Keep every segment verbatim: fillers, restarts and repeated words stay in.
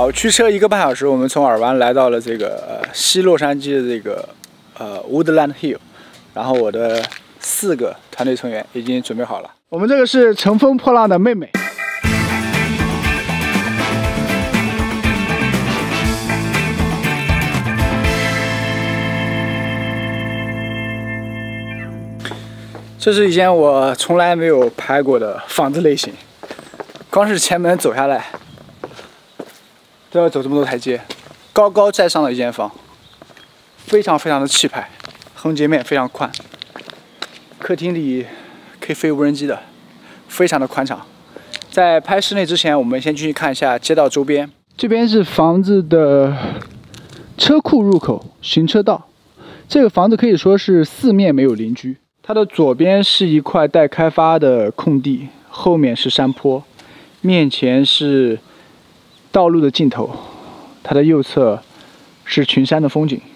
好，驱车一个半小时，我们从尔湾来到了这个呃西洛杉矶的这个呃 Woodland Hill， 然后我的四个团队成员已经准备好了。我们这个是乘风破浪的妹妹。 这是一间我从来没有拍过的房子类型，光是前门走下来都要走这么多台阶，高高在上的一间房，非常非常的气派，横截面非常宽，客厅里可以飞无人机的，非常的宽敞。在拍室内之前，我们先进去看一下街道周边。这边是房子的车库入口行车道，这个房子可以说是四面没有邻居。 它的左边是一块待开发的空地，后面是山坡，面前是道路的尽头，它的右侧是群山的风景，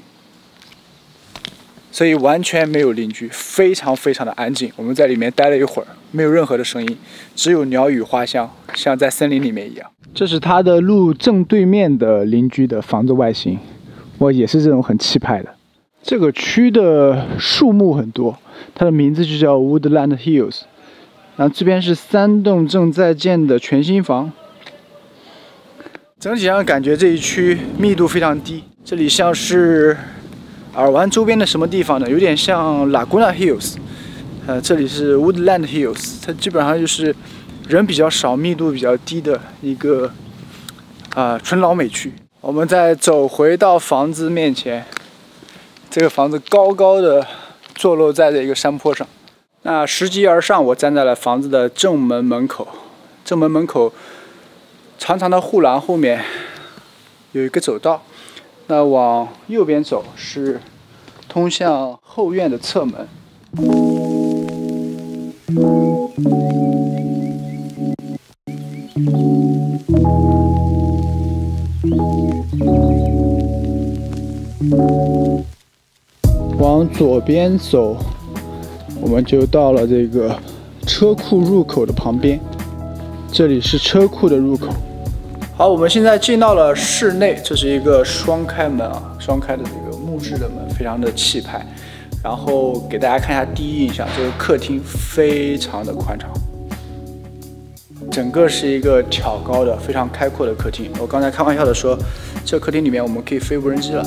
所以完全没有邻居，非常非常的安静。我们在里面待了一会儿，没有任何的声音，只有鸟语花香，像在森林里面一样。这是它的路正对面的邻居的房子外形，我也是这种很气派的。这个区的树木很多。 它的名字就叫 Woodland Hills， 然后这边是三栋正在建的全新房，整体上感觉这一区密度非常低。这里像是尔湾周边的什么地方呢？有点像 Laguna Hills， 呃，这里是 Woodland Hills， 它基本上就是人比较少、密度比较低的一个啊、呃、纯老美区。我们再走回到房子面前，这个房子高高的。 坐落在这一个山坡上，那拾级而上，我站在了房子的正门门口。正门门口长长的护栏后面有一个走道，那往右边走是通向后院的侧门。往左边走，我们就到了这个车库入口的旁边。这里是车库的入口。好，我们现在进到了室内，这是一个双开门啊，双开的这个木质的门，非常的气派。然后给大家看一下第一印象，这个客厅非常的宽敞，整个是一个挑高的、非常开阔的客厅。我刚才开玩笑的说，这客厅里面我们可以飞无人机了。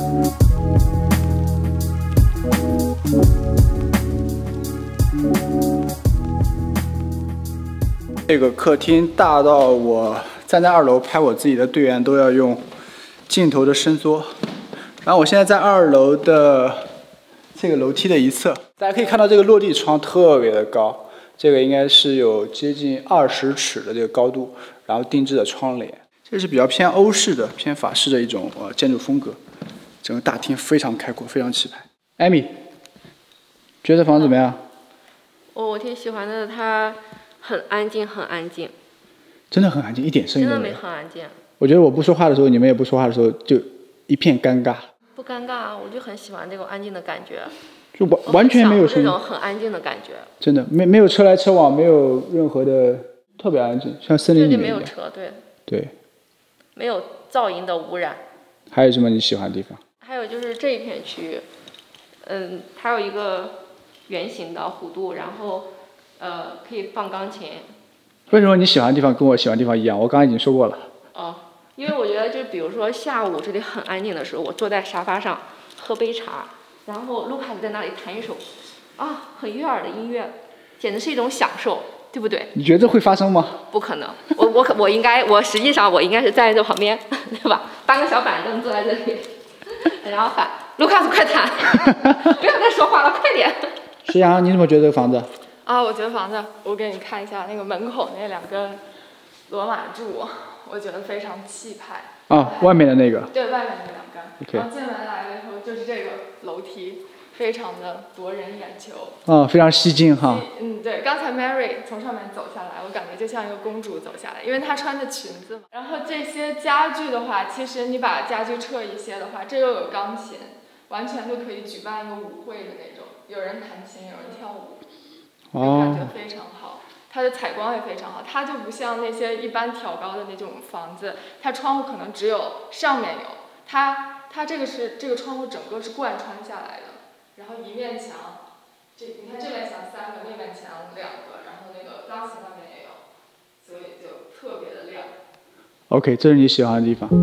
这个客厅大到我站在二楼拍我自己的队员都要用镜头的伸缩。然后我现在在二楼的这个楼梯的一侧，大家可以看到这个落地窗特别的高，这个应该是有接近二十尺的这个高度，然后定制的窗帘，这是比较偏欧式的、偏法式的一种呃建筑风格。整个大厅非常开阔，非常气派。艾米，觉得房子怎么样？ 哦，我挺喜欢的，它很安静，很安静。真的很安静，一点声音都没有。 真的没很安静。 我觉得我不说话的时候，你们也不说话的时候，就一片尴尬。 不尴尬啊，我就很喜欢这种安静的感觉。 就完完全没有声音。 这种很安静的感觉。 真的，没没有车来车往，没有任何的，特别安静，像森林里面一样。 这里没有车，对。 对。 没有噪音的污染。 还有什么你喜欢的地方？ 还有就是这一片区域，嗯，它有一个圆形的弧度，然后呃可以放钢琴。 为什么你喜欢的地方跟我喜欢的地方一样？我刚刚已经说过了。 哦，因为我觉得就比如说下午这里很安静的时候，我坐在沙发上喝杯茶，然后卢卡斯在那里弹一首啊很悦耳的音乐，简直是一种享受，对不对？ 你觉得这会发生吗？ 不可能，我我可我应该我实际上我应该是站在这旁边，对吧？搬个小板凳坐在这里，然后喊卢卡斯快弹，不要再说话了，快点。 石阳，你怎么觉得这个房子？ 啊，我觉得房子，我给你看一下那个门口那两根罗马柱，我觉得非常气派。 啊，外面的那个。 对，外面那两根。 Okay. 然后进门来了以后，就是这个楼梯，非常的夺人眼球。 啊，非常吸睛哈。 嗯，对，刚才 Mary 从上面走下来，我感觉就像一个公主走下来，因为她穿着裙子嘛。然后这些家具的话，其实你把家具撤一些的话，这又有钢琴，完全就可以举办一个舞会的那种，有人弹琴，有人跳舞。 哦， 感觉非常好。 它的采光也非常好，它就不像那些一般挑高的那种房子，它窗户可能只有上面有，它它这个是这个窗户整个是贯穿下来的，然后一面墙，这你看这面墙三个，那面墙两个，然后那个钢琴上面也有，所以就特别的亮。 OK， 这是你喜欢的地方。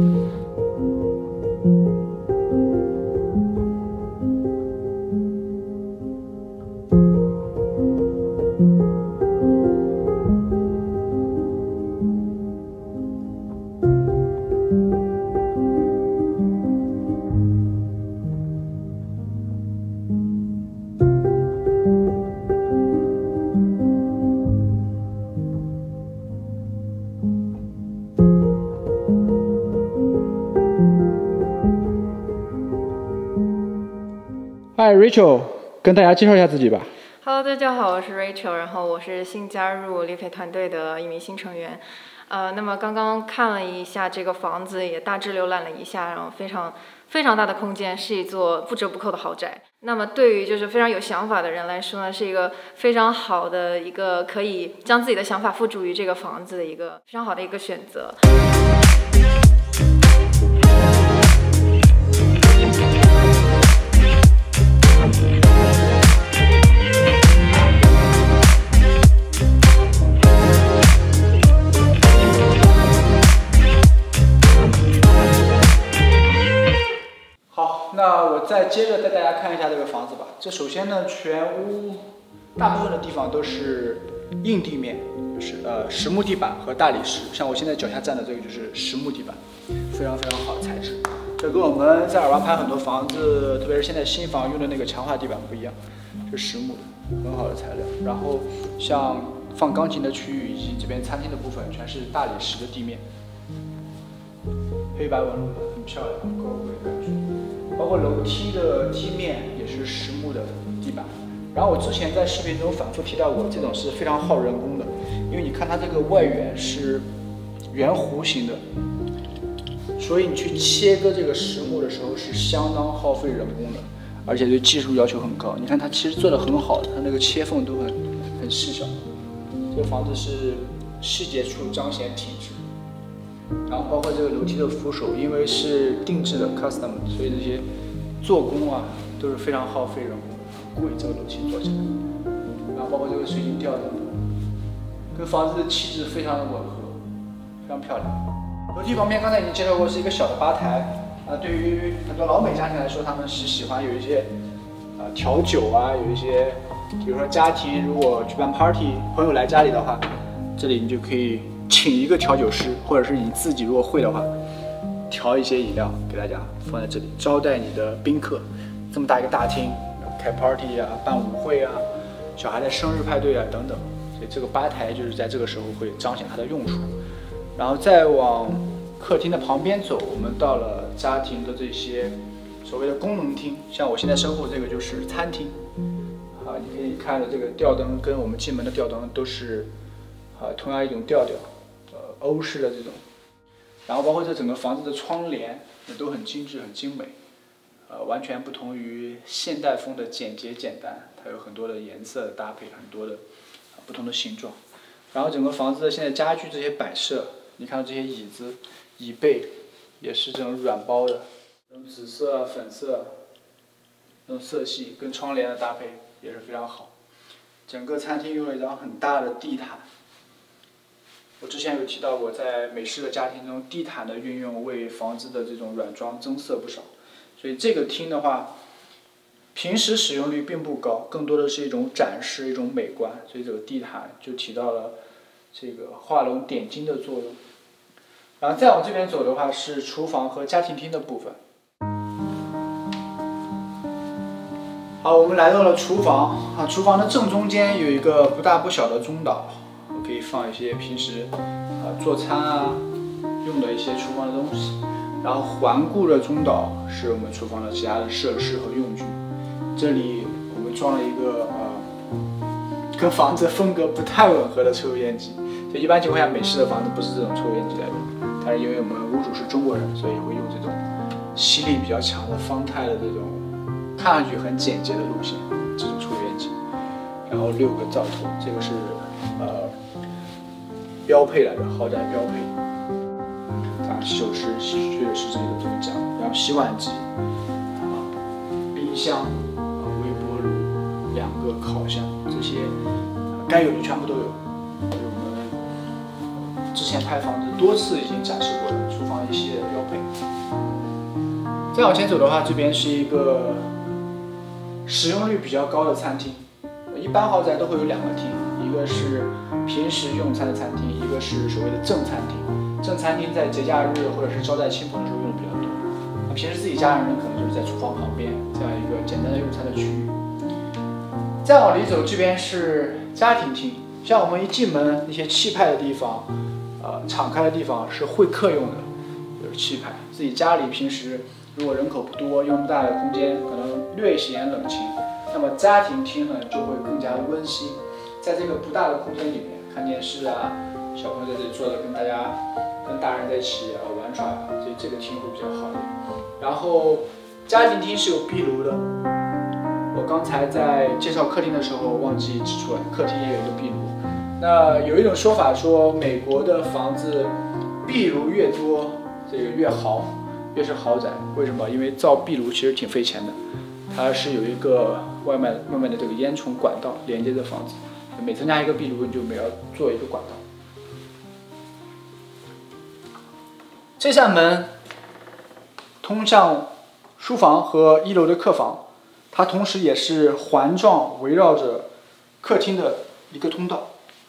嗨 ，Rachel， 跟大家介绍一下自己吧。 Hello， 大家好，我是 Rachel， 然后我是新加入立培团队的一名新成员。呃，那么刚刚看了一下这个房子，也大致浏览了一下，然后非常非常大的空间，是一座不折不扣的豪宅。那么对于就是非常有想法的人来说呢，是一个非常好的一个可以将自己的想法付诸于这个房子的一个非常好的一个选择。 那我再接着带大家看一下这个房子吧。这首先呢，全屋大部分的地方都是硬地面，就是呃实木地板和大理石。像我现在脚下站的这个就是实木地板，非常非常好的材质。这跟我们在尔湾拍很多房子，特别是现在新房用的那个强化地板不一样，是实木的，很好的材料。然后像放钢琴的区域以及这边餐厅的部分，全是大理石的地面，黑白纹路的，很漂亮，高贵感觉。包括楼梯的梯面也是实木的地板，然后我之前在视频中反复提到过，这种是非常耗人工的，因为你看它这个外缘是圆弧形的，所以你去切割这个实木的时候是相当耗费人工的，而且对技术要求很高。你看它其实做得很好的，它那个切缝都很很细小。这个房子是细节处彰显体质。然后包括这个楼梯的扶手，因为是定制的 custom， 所以这些做工啊都是非常耗费人工的，很贵。这个楼梯做起来，然后包括这个水晶吊灯，跟房子的气质非常的吻合，非常漂亮。楼梯旁边刚才已经介绍过，是一个小的吧台。啊，对于很多老美家庭来说，他们是喜欢有一些啊调酒啊，有一些，比如说家庭如果举办 party， 朋友来家里的话，这里你就可以请一个调酒师，或者是你自己如果会的话，调一些饮料给大家放在这里，招待你的宾客。这么大一个大厅，开 party 啊，办舞会啊，小孩的生日派对啊等等，所以这个吧台就是在这个时候会彰显它的用处。然后再往客厅的旁边走，我们到了家庭的这些所谓的功能厅，像我现在身后这个就是餐厅。啊，你可以看到这个吊灯跟我们进门的吊灯都是啊同样一种调调。欧式的这种，然后包括这整个房子的窗帘也都很精致、很精美，呃，完全不同于现代风的简洁简单，它有很多的颜色的搭配，很多的、呃、不同的形状。然后整个房子的现在家具这些摆设，你看到这些椅子、椅背也是这种软包的，这种紫色、粉色，这种色系跟窗帘的搭配也是非常好。整个餐厅用了一张很大的地毯。我之前有提到过，在美式的家庭中，地毯的运用为房子的这种软装增色不少。所以这个厅的话，平时使用率并不高，更多的是一种展示、一种美观。所以这个地毯就起到了这个画龙点睛的作用。然后再往这边走的话，是厨房和家庭厅的部分。好，我们来到了厨房啊，厨房的正中间有一个不大不小的中岛。可以放一些平时啊做餐啊用的一些厨房的东西，然后环顾着中岛是我们厨房的其他的设施和用具。这里我们装了一个呃跟房子风格不太吻合的抽油烟机。就一般情况下，美式的房子不是这种抽油烟机来用，但是因为我们屋主是中国人，所以会用这种吸力比较强的方太的这种看上去很简洁的路线，这种抽油烟机。 然后六个灶头，这个是呃标配来的豪宅标配。然后洗手池确实是这个这个讲，然后洗碗机啊、冰箱啊、微波炉、两个烤箱，这些、呃、该有的全部都有。我们之前拍房子多次已经展示过了，厨房一系列的标配。再往前走的话，这边是一个使用率比较高的餐厅。一般豪宅都会有两个厅，一个是平时用餐的餐厅，一个是所谓的正餐厅。正餐厅在节假日或者是招待亲朋的时候用的比较多。那平时自己家人可能就是在厨房旁边这样一个简单的用餐的区域。再往里走，这边是家庭厅。像我们一进门，那些气派的地方，呃，敞开的地方是会客用的，就是气派。自己家里平时如果人口不多，用不大的空间，可能略显冷清。那么家庭厅呢，就会更加温馨。在这个不大的空间里面，看电视啊，小朋友在这里坐着跟大家、跟大人在一起啊玩耍啊，所以这个厅会比较好一点。然后家庭厅是有壁炉的，我刚才在介绍客厅的时候忘记指出来，客厅也有一个壁炉。那有一种说法说，美国的房子壁炉越多，这个越豪，越是豪宅。为什么？因为造壁炉其实挺费钱的。它是有一个外面外面的这个烟囱管道连接着房子，每增加一个壁炉，你就每要做一个管道。这扇门通向书房和一楼的客房，它同时也是环状围绕着客厅的一个通道。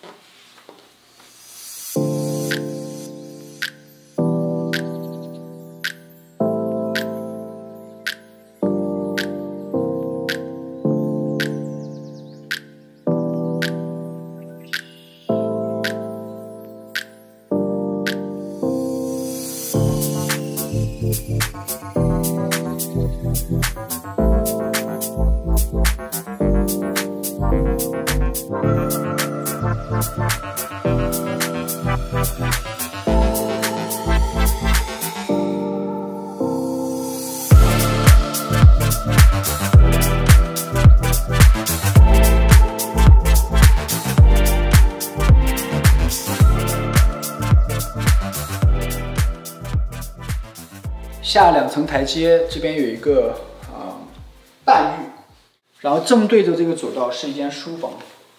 下两层台阶，这边有一个啊、呃、半浴，然后正对着这个走道是一间书房。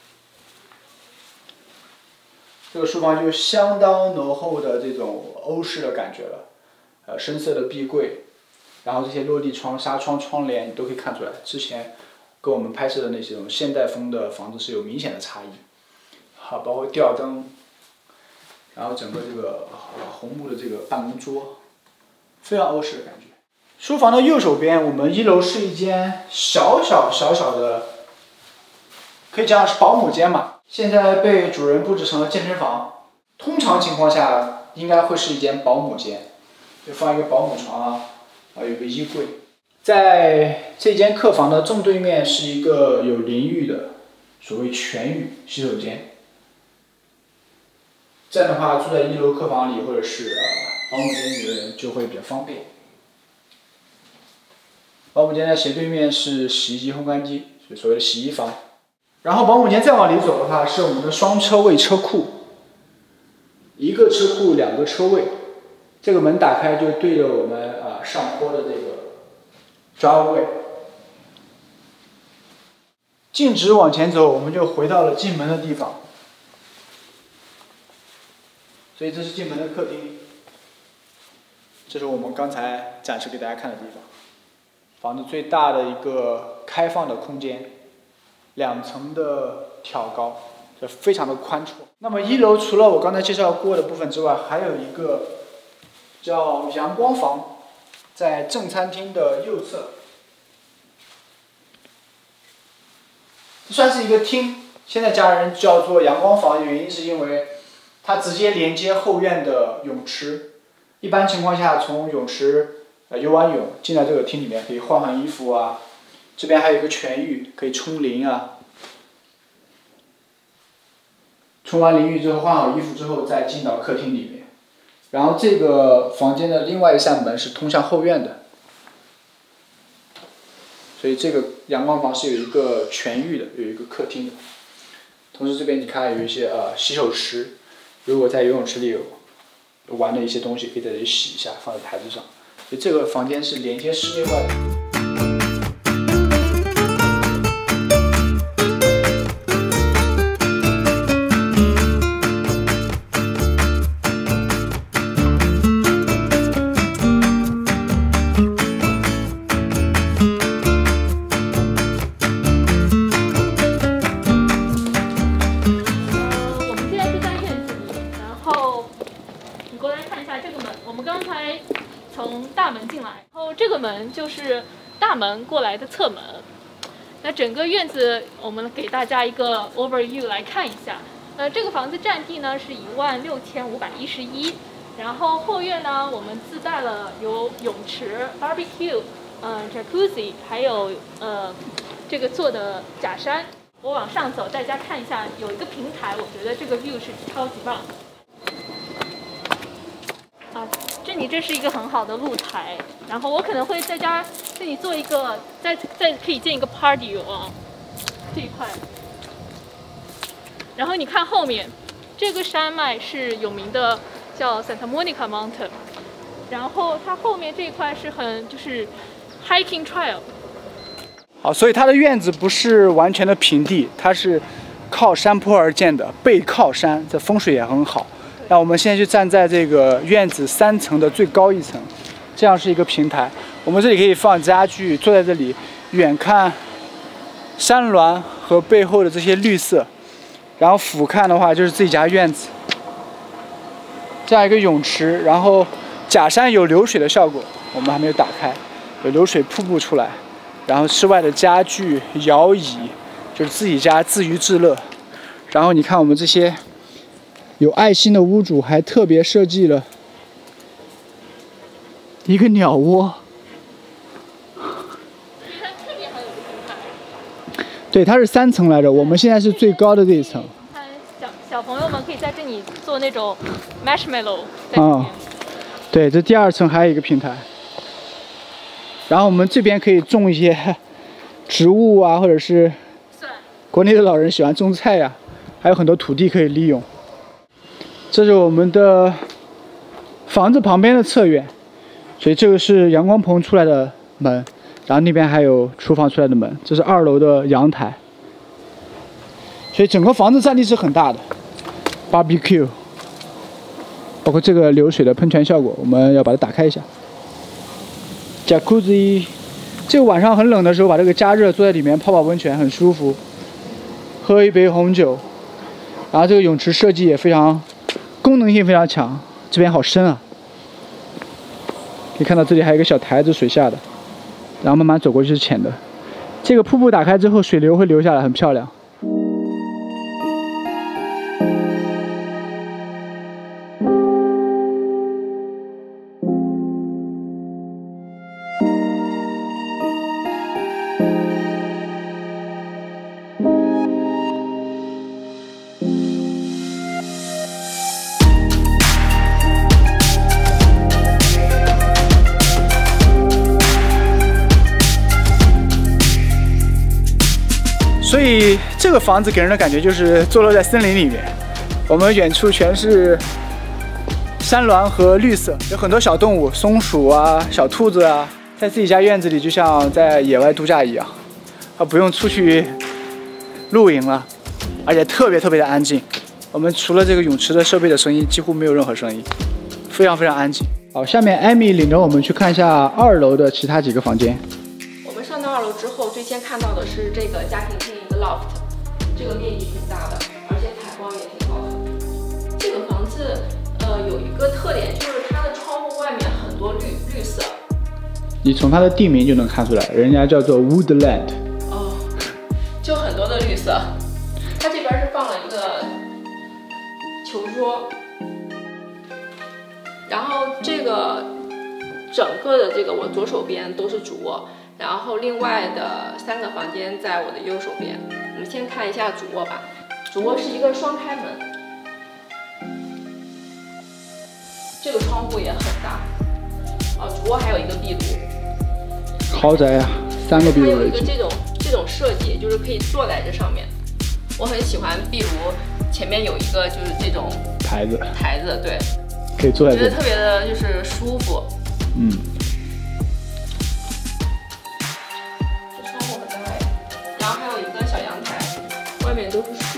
这个书房就相当浓厚的这种欧式的感觉了，呃，深色的壁柜，然后这些落地窗、纱窗、窗帘你都可以看出来，之前跟我们拍摄的那些种现代风的房子是有明显的差异。好，包括吊灯，然后整个这个红木的这个办公桌。非常欧式的感觉。书房的右手边，我们一楼是一间小小小小的，可以讲是保姆间嘛。现在被主人布置成了健身房。通常情况下，应该会是一间保姆间，就放一个保姆床啊，啊有一个衣柜。在这间客房的正对面是一个有淋浴的所谓全浴洗手间。这样的话，住在一楼客房里或者是呃。保姆间里的人就会比较方便。保姆间的斜对面是洗衣机、烘干机，所以所谓的洗衣房。然后保姆间再往里走的话，是我们的双车位车库，一个车库两个车位。这个门打开就对着我们啊、呃、上坡的这个抓位。径直往前走，我们就回到了进门的地方。所以这是进门的客厅。这是我们刚才展示给大家看的地方，房子最大的一个开放的空间，两层的挑高，这非常的宽敞。那么一楼除了我刚才介绍过的部分之外，还有一个叫阳光房，在正餐厅的右侧，这算是一个厅，现在家人叫做阳光房，原因是因为它直接连接后院的泳池。一般情况下，从泳池呃游完泳进来这个厅里面可以换换衣服啊，这边还有一个全浴，可以冲淋啊。冲完淋浴之后换好衣服之后再进到客厅里面，然后这个房间的另外一扇门是通向后院的， 所以这个阳光房是有一个全浴的，有一个客厅的。同时这边你看有一些呃洗手池，如果在游泳池里有玩的一些东西，可以在这里洗一下，放在台子上。所以这个房间是连接室内外的。 门就是大门过来的侧门。那整个院子我们给大家一个 overview 来看一下。呃，这个房子占地呢是一万六千五百一十一，然后后院呢我们自带了有泳池、barbecue、呃 jacuzzi， 还有呃这个做的假山。我往上走，大家看一下，有一个平台，我觉得这个 view 是超级棒。啊，这里这是一个很好的露台，然后我可能会在家这里做一个，再再可以建一个 party 啊，这一块。然后你看后面，这个山脉是有名的，叫 Santa Monica Mountain， 然后它后面这一块是很就是 hiking trail。 好，所以它的院子不是完全的平地，它是靠山坡而建的，背靠山，这风水也很好。那我们现在就站在这个院子三层的最高一层，这样是一个平台。我们这里可以放家具，坐在这里远看山峦和背后的这些绿色，然后俯瞰的话就是自己家院子。这样一个泳池，然后假山有流水的效果，我们还没有打开，有流水瀑布出来。然后室外的家具、摇椅，就是自己家自娱自乐。然后你看我们这些。有爱心的屋主还特别设计了一个鸟窝，对，它是三层来着，我们现在是最高的这一层。 看小小朋友们可以在这里做那种 marshmallow 在里面。 啊，对，这第二层还有一个平台，然后我们这边可以种一些植物啊，或者是国内的老人喜欢种菜呀、啊，还有很多土地可以利用。这是我们的房子旁边的侧院，所以这个是阳光棚出来的门，然后那边还有厨房出来的门，这是二楼的阳台，所以整个房子占地是很大的。barbecue， 包括这个流水的喷泉效果，我们要把它打开一下。jacuzzi， 这个晚上很冷的时候把这个加热，坐在里面泡泡温泉很舒服，喝一杯红酒，然后这个泳池设计也非常。功能性非常强，这边好深啊！可以看到这里还有一个小台子，水下的，然后慢慢走过去是浅的。这个瀑布打开之后，水流会流下来，很漂亮。所以这个房子给人的感觉就是坐落在森林里面，我们远处全是山峦和绿色，有很多小动物，松鼠啊、小兔子啊，在自己家院子里就像在野外度假一样，啊，不用出去露营了，而且特别特别的安静。我们除了这个泳池的设备的声音，几乎没有任何声音，非常非常安静。好，下面艾米领着我们去看一下二楼的其他几个房间。 我们上到二楼之后，最先看到的是这个家庭厅一个 loft， 这个面积挺大的，而且采光也挺好的。这个房子呃有一个特点，就是它的窗户外面很多绿绿色。 你从它的地名就能看出来，人家叫做 Woodland。 哦，就很多的绿色。它这边是放了一个球桌，然后这个整个的这个我左手边都是主卧。然后另外的三个房间在我的右手边。我们先看一下主卧吧。主卧是一个双开门，这个窗户也很大。啊，主卧还有一个壁炉。 豪宅呀、啊， 三个壁它炉的机。 有一个这种这种设计，就是可以坐在这上面。我很喜欢壁炉前面有一个就是这种台子， 台子，对， 可以坐在这里。 觉得特别的就是舒服。 嗯， 这窗户很大哎，然后还有一个小阳台，外面都是树。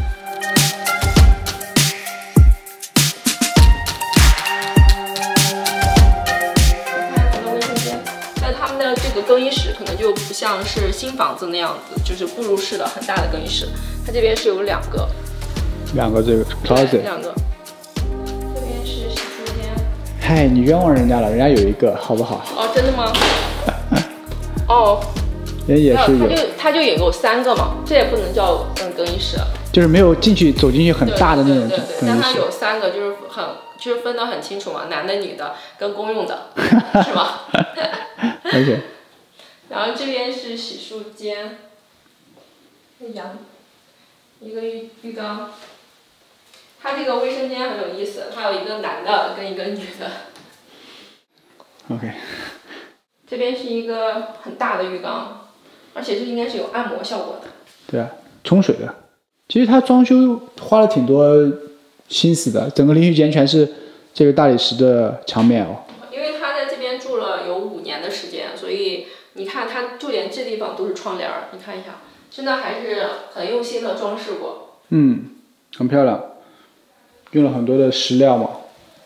他们的这个更衣室可能就不像是新房子那样子，就是步入式的很大的更衣室。它这边是有两个， 两个这个 closet， 两个。这边是洗漱间。 嗨，你冤枉人家了，人家有一个，好不好？ 哦，真的吗？哦， 人也是有， 它就它就也有三个嘛，这也不能叫嗯更衣室， 就是没有进去走进去很大的那种对对对对， 更衣室。 但它有三个，就是很就是分得很清楚嘛，男的、女的跟公用的，是吧？ OK。 然后这边是洗漱间，阳，一个浴浴缸。它这个卫生间很有意思，它有一个男的跟一个女的。 OK。 这边是一个很大的浴缸，而且这应该是有按摩效果的。 对啊，冲水的。其实它装修花了挺多心思的，整个淋浴间全是这个大理石的墙面哦。 因为他在这边住了有五年的时间，所以你看他就连这地方都是窗帘儿，你看一下，真的还是很用心的装饰过。 嗯，很漂亮，用了很多的石料嘛。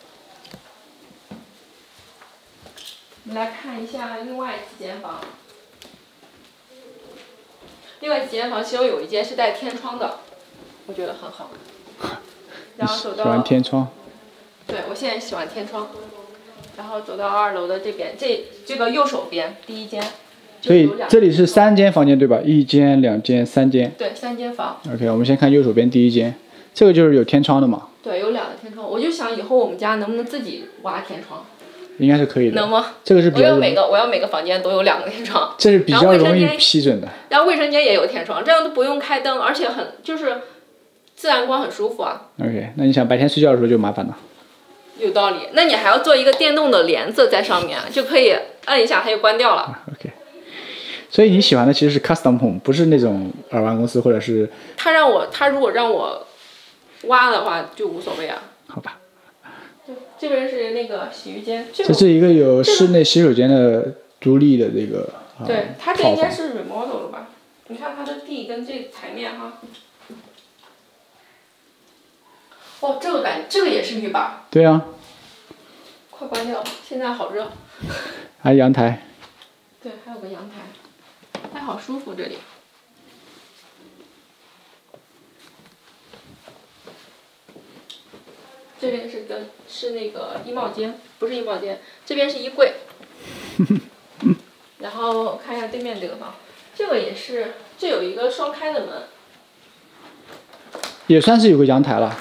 我们来看一下另外几间房。另外几间房其中有一间是带天窗的，我觉得很好。然后走到， 喜欢天窗。 对，我现在喜欢天窗。然后走到二楼的这边，这这个右手边第一间。 所以这里是三间房间对吧？一间、两间、三间。 对，三间房。 OK， 我们先看右手边第一间，这个就是有天窗的嘛？ 对，有两个天窗。我就想以后我们家能不能自己挖天窗？ 应该是可以的。 能吗？ 这个是比较我要每个我要每个房间都有两个天窗。 这是比较容易批准的。 然后卫生间也有天窗，这样都不用开灯，而且很就是自然光很舒服啊。 OK， 那你想白天睡觉的时候就麻烦了。 有道理，那你还要做一个电动的帘子在上面，就可以按一下它就关掉了。 啊、OK， 所以你喜欢的其实是 custom home， 不是那种耳湾公司或者是。 他让我，他如果让我挖的话就无所谓啊。 好吧。 对，这边是那个洗浴间。这, 这是一个有室内洗手间的独立的这个。 这个、对，它这应该是 remodel 了吧？你看它的地跟这台面哈。哦，这个感觉，这个也是浴霸。 对啊。 快关掉，现在好热。 还有阳台。 对，还有个阳台，还好舒服这里。这边是跟是那个衣帽间，不是衣帽间，这边是衣柜。然后看一下对面这个房，这个也是，这有一个双开的门。 也算是有个阳台了。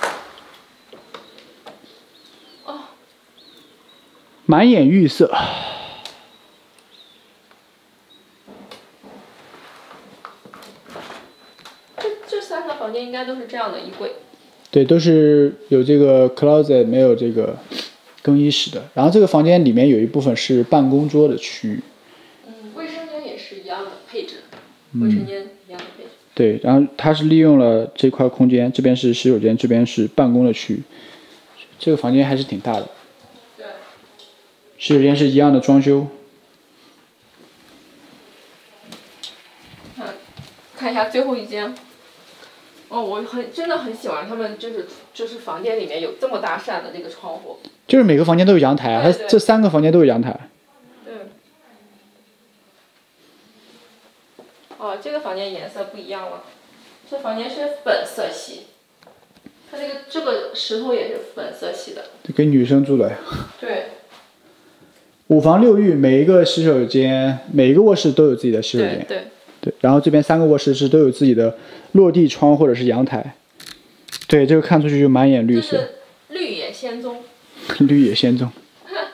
满眼绿色。 这这三个房间应该都是这样的衣柜。 对，都是有这个 closet， 没有这个更衣室的。然后这个房间里面有一部分是办公桌的区域。 嗯，卫生间也是一样的配置。卫生间一样的配置。 对，然后它是利用了这块空间，这边是洗手间，这边是办公的区域。这个房间还是挺大的。洗手间是一样的装修。 看，看一下最后一间。哦，我很真的很喜欢他们，就是就是房间里面有这么大扇的这个窗户。 就是每个房间都有阳台啊，它这三个房间都有阳台。 对。哦，这个房间颜色不一样了，这房间是粉色系。它这个这个石头也是粉色系的。 这给女生住的呀。 对。 五房六浴，每一个洗手间，每一个卧室都有自己的洗手间。 对对。 对，然后这边三个卧室是都有自己的落地窗或者是阳台。对，这个看出去就满眼绿色。 绿野仙踪。 绿野仙踪。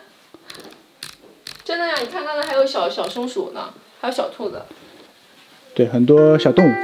真的呀，你看刚才还有小小松鼠呢，还有小兔子。 对，很多小动物。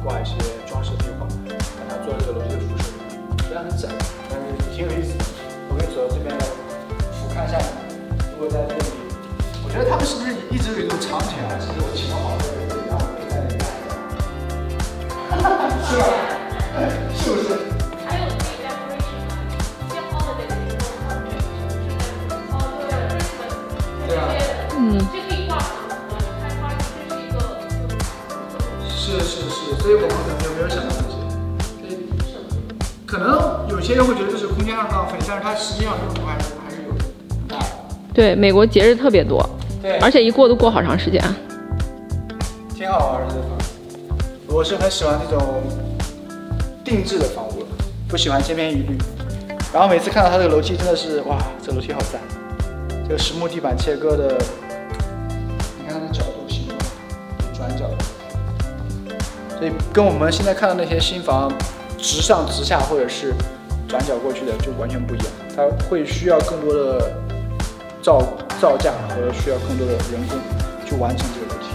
挂一些装饰壁画，把它做这个楼梯的扶手。虽然很窄，但是挺有意思的。我可以走到这边来俯瞰下来。如果在这里，我觉得他们是不是一直有一种场景啊？是我请了好多人，然后我可以在那里看一下，是吧？是不是？ 还有那个 decoration 嘛，像 holiday 的时候，他们哦对 Christmas， 对啊， 嗯， 这可以挂很多，开 party 这是一个。 是是是，所以我们可能就没有想到这些。所以可能有些人会觉得这是空间上的浪费，但是它实际上用途还是还是有很大的。 对，美国节日特别多， 对， 而且一过都过好长时间。 挺好玩的这房子。我是很喜欢这种定制的房屋，不喜欢千篇一律。然后每次看到它这个楼梯，真的是哇，这楼梯好赞！这个实木地板切割的，你看它的角度形状，转角的。所以跟我们现在看到那些新房直上直下或者是转角过去的就完全不一样，它会需要更多的造造价和需要更多的人工去完成这个楼梯。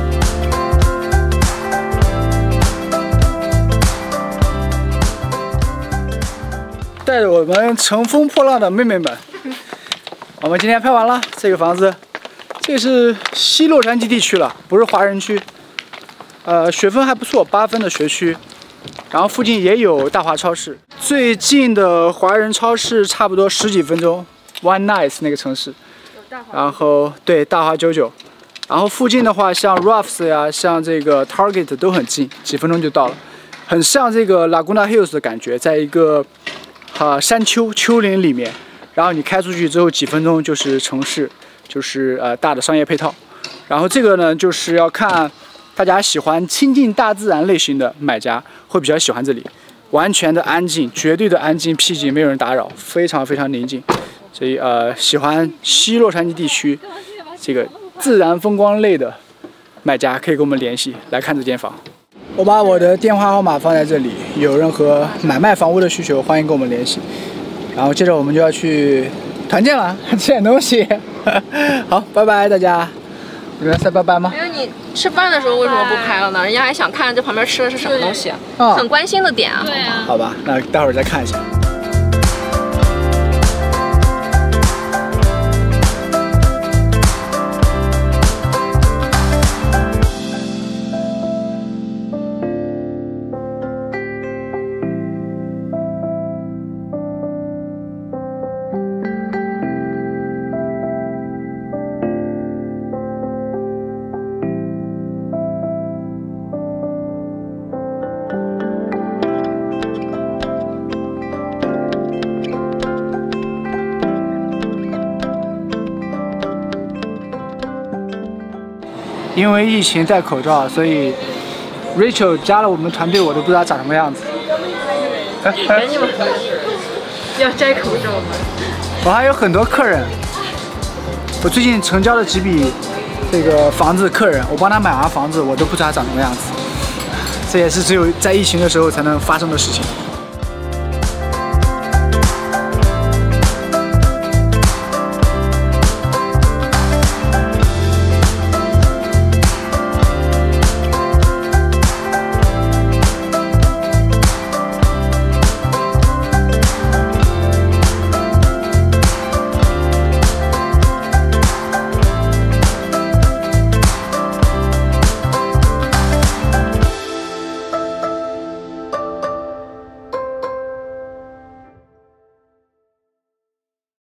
带着我们乘风破浪的妹妹们，我们今天拍完了这个房子，这是西洛杉矶地区了，不是华人区。呃，学分还不错，八分的学区。然后附近也有大华超市，最近的华人超市差不多十几分钟 ，One Nice 那个城市。然后对大华九九，然后附近的话，像 Ruffs 呀，像这个 Target 都很近，几分钟就到了，很像这个 Laguna Hills 的感觉，在一个啊、呃、山丘丘陵里面，然后你开出去之后几分钟就是城市，就是呃大的商业配套。然后这个呢，就是要看大家喜欢亲近大自然类型的买家会比较喜欢这里，完全的安静，绝对的安静僻静，没有人打扰，非常非常宁静。所以呃，喜欢西洛杉矶地区这个自然风光类的买家可以跟我们联系来看这间房。我把我的电话号码放在这里，有任何买卖房屋的需求，欢迎跟我们联系。然后接着我们就要去团建了，吃点东西。好，拜拜大家。你们再拜拜吗？ 没有，你吃饭的时候为什么不拍了呢？人家还想看这旁边吃的是什么东西， 啊、 很关心的点啊。 对啊。 好吧，那待会儿再看一下。因为疫情戴口罩，所以 Rachel 加了我们团队，我都不知道长什么样子。 赶紧吧，要摘口罩吗？ 我还有很多客人，我最近成交了几笔这个房子客人，我帮他买完房子，我都不知道他长什么样子。这也是只有在疫情的时候才能发生的事情。